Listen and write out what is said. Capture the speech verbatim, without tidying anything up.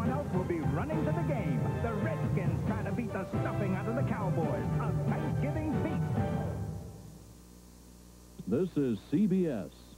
everyone else will be running to the game. The Redskins try to beat the stuffing out of the Cowboys. A Thanksgiving feast. This is C B S.